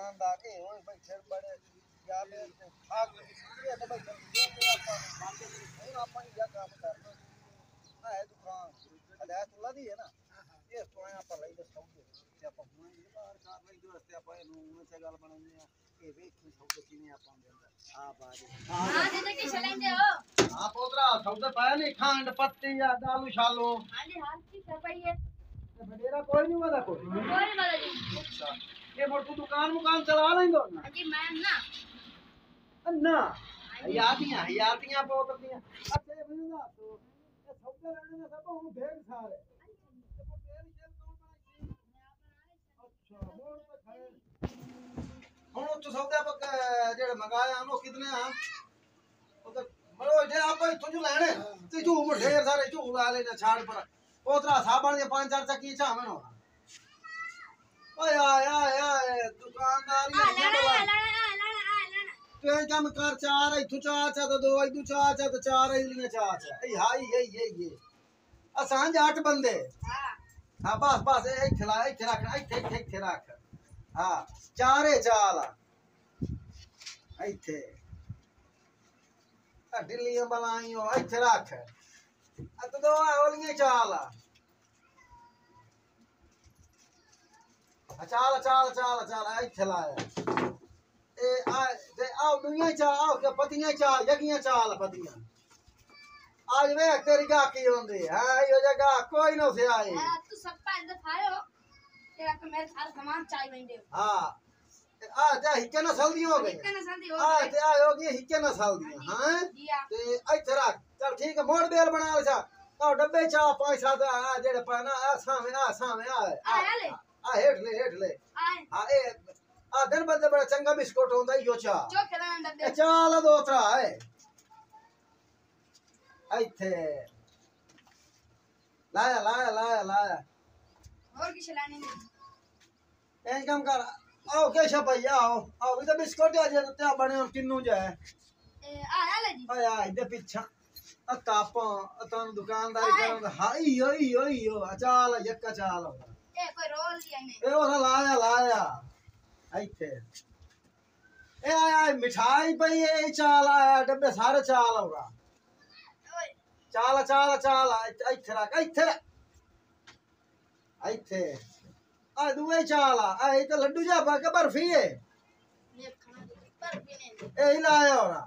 दुकानदार के ओए भाई फिर बड़े या में खास ये तो भाई ये आपा ही क्या काम करना है दुकान हदायतुल्लाह दी है ना ये तो आप लई दे सौदे ते आप हुए बाहर कार लई दे वास्ते आप नु से गल बनानी है ये वेखी सौदे किने आप देंदा हां बाजी हां दे के चलेंगे हो हां पोतरा सौदे पाया नहीं खंड पत्ती या दालू शालो हां जी हां की सफाई है बडेरा कोई नहीं वाला जी अच्छा ये मोर तू दुकान मुकान चला लेंदो ना हां जी मैं ना अन्ना हयातियां पोतरियां अच्छा ये बंदा तो ये सौदे लेने में सब हूं भेड़ सारे ਹੁਣ ਉੱਥੋਂ ਸੌਦਾ ਪੱਕਾ ਜਿਹੜਾ ਮੰਗਾਇਆ ਉਹਨੂੰ ਕਿਤਨੇ ਆ ਉਹ ਤਾਂ ਮਰੋ ਜੇ ਆਪਾਂ ਇੱਥੋਂ ਜੋ ਲੈਣੇ ਤੇ ਝੂਮ ਢੇਰ ਸਾਰੇ ਝੂਮ ਲਾ ਲੈਣਾ ਛਾੜ ਪਰ ਉਤਰਾ ਸਾਬਣ ਦੇ ਪੰਜ ਚਾਰ ਚੱਕੀ ਚਾਵੇਂ ਹੋਣਾ ਓਏ ਆਏ ਦੁਕਾਨਦਾਰੀ ਤੂੰ ਕੰਮ ਕਰ ਚਾਰ ਇੱਥੋਂ ਚਾਰ ਚਾ ਤੇ ਦੋ ਇੱਥੋਂ ਚਾਰ ਚਾ ਤੇ ਚਾਰ ਇਲੀਆਂ ਚਾਰ ਚਾ ਇਹ ਹਾਈ ਇਹ ਅਸਾਂ ਜੱਟ ਬੰਦੇ ਹਾਂ ਬਸ ਇਹ ਖਿਲਾ ਇੱਥੇ ਰੱਖ ਇੱਥੇ ਰੱਖ हाँ चारे चाल इथे डिल्लियां बनाइयो इथे रख तो दो ओलियां चाल इथे लाया ए आओ दुनिया चाल आओ के पतियां चाल यगियां चाल पतियां आज वे तेरी गाकी होंदी है यो जगह कोई ना से आए तू सब पैंद खायो तेरा तो मेरे सारा सामान चाहिए वेंदे हां जा हिक्के ना सल्दी हो गई ते आ हो गई हिक्के ना सल्दी हां ते इथे रख चल ठीक है मोड़ बेल बना ले तो डब्बे चा पांच सात आ जेड़े पाना आ सामे आ हेठ ले हां ए आ दिन बंदे बड़ा चंगा बिस्कुट होंदा यो चा जो खिलान डब्बे चाल दो त्रा है इथे लाया और की चलाने नहीं काम कर आओ के छपैया आओ इधर बिस्कुट आ जे ते बने किन्नू जाए आया ले जी आया इधर पीछा अताप अतन दुकानदारी कर हाई ओई चाल यक्का चाल ए कोई रोल लिया नहीं ए ओरा लाया इथे ए आया मिठाई पई ए चाल आया डब्बे सारे चाल होगा चाल इथे आ दुए चाल आ तो लड्डू जा के बर्फी है ये खाना बर्फी ने ए लाया होरा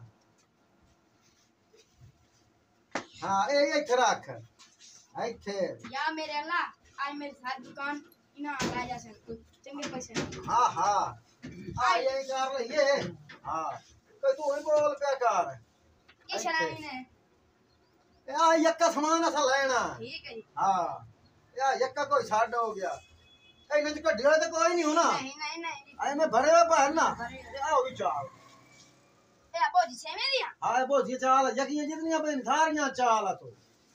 हां ए इथे रख इथे या मेरे अल्लाह आज मेरी सारी दुकान इना ला जा सकते चंगे पैसे हां आ ये कर रही है हां कोई तू ही बोल पे कर ये शरानी ने आ यक्का सामान असा लेना ठीक है हां या यक्का कोई छाड़ हो गया ए नज कढियो तो कोई नहीं होना नहीं आई मैं भरे हुए पहन ना आओ भी चाल ए बोझी छे में दिया हां बोझी चाल यकी जितनी अपन सारियां चाल तो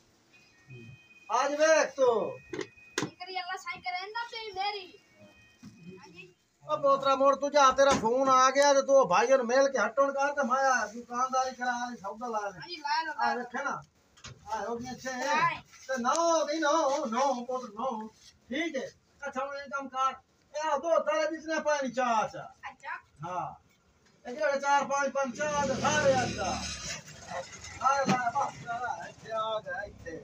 आज देख तो करी अल्लाह साई करे ना पे मेरी हां जी अब बोतरा मोड़ तुझा तेरा फोन आ गया तो भाई और मेल के हटोन कर ते माया दुकानदारी करा सौदा ला ले हां जी ला लो आ रखे ना आ हो गया छे तो नो पोत नो ठीक है अच्छा मैं काम कर ए दो तारे बिचने पानी चाचा अच्छा हां ए जेड़े चार पांच पंचायत सारे अच्छा आए बस आ गया इथे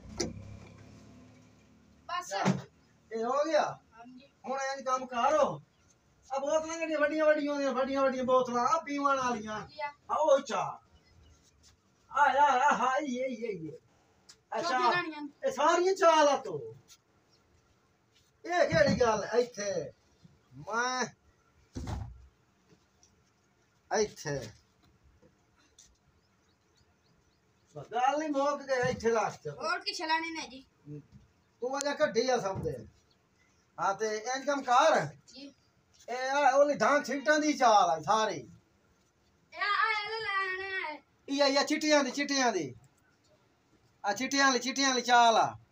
बस ये हो गया हां जी हुन ए काम करो अब बोतलां केडी वड्डियां बोतलां आ पीवन वालियां हां ओ चा आ हां ये अच्छा ए सारियां चाल तो ये केड़ी गल इथे मैं इथे गल नहीं मोक गए इथे लास्ट और की चलाने ने जी तू वजह कड्डी आ सब दे हां ते इनकम कर जी ए ओली धान छिटां दी चाल है सारी ए आ लाने ये चिटियां दी आ चिटियां वाली चाल आ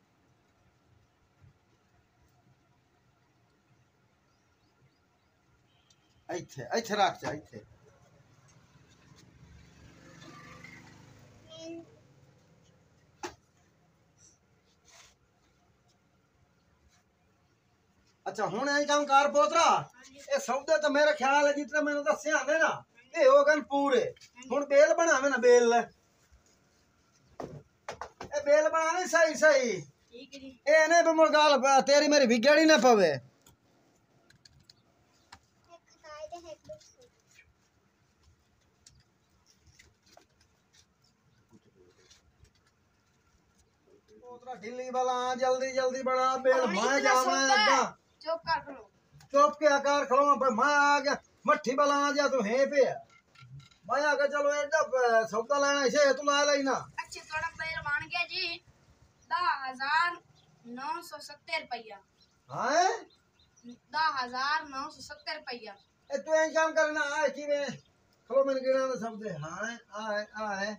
इथे रख जा इथे अच्छा हुन ऐ काम कार पोतरा ए सौदे तो मेरा ख्याल है जितने मैंने दस्से आंदे ना ए हो गन पूरे हुन बेल बनावे ना बेल ए बेल बनावे सही सही ठीक है जी ए ने बमर गाल तेरी मेरी बिगड़ी ना पवे पोतरा ढिल्ली वाला जल्दी जल्दी बना बेल मैं जावना लगा चुप कर खलो चुप के आकार खलो पर मैं आ गया मट्ठी वाला आ जा तू है पे मैं आ गया चलो एडा सौदा लेना इसे तू ला लेना अच्छा थोड़ा बेल बन गया जी 10,970 रुपया हां 10,970 रुपया ए तू ऐ काम करना आ कि में खलो मैंने गिना शब्द हां आ है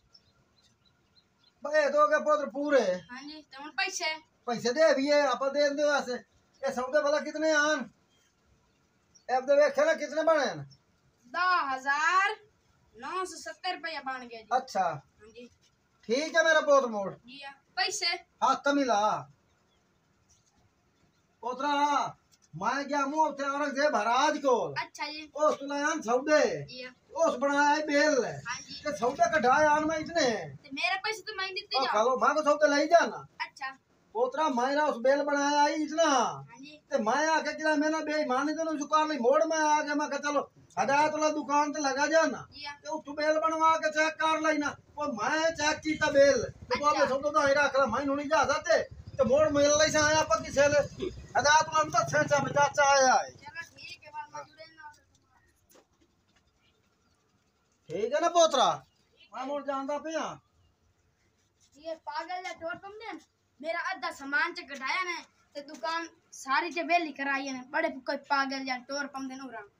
भाई तो के पुत्र पूरे हां जी तुम पैसे पैसे दे भी है आप दे दे वैसे ये सौदे वाला कितने आन अब दे देखे ना कितने बने 10,970 रुपया बन गया जी अच्छा हां जी ठीक है मेरा पुत्र मोड़ जी पैसे हाथ मिला पुत्रा मैं गया मुंह ते औरंगजेब महाराज को अच्छा जी उस तुलायान सौदे जी उस बनाया बेल हां जी ते सौदे कढ़ाए आन में इतने ते मेरे पैसे तो मैं देते जाओ चलो मैं को सौदे ले जाना अच्छा पोतरा मेरा उस बेल बनाया आई इतना हां जी ते मैं आके किला मैंने बेईमानी तो दुकान नहीं मोड़ में आ गया मैं कहा चलो हटा तो दुकान ते लगा जाना ते उठ बेल बनवा के चेक कर लेना वो मैं चेक कीता बेल तो बाबे सौदा तो ही रख ला मैं नहीं जा सकते तो मोड़ मिल ले से आया पक्की से हटा तो हम तो छेचा चाचा आया है चलो ठीक है बात मजूरे ना ठीक है ना पोतरा मैं मोड़ जानदा पिया ये पागल है चोर तुमने मेरा आधा सामान च कढ़ाया ने ते दुकान सारी च बेली कराई ने बड़े कोई पागल या चोर पम दे नु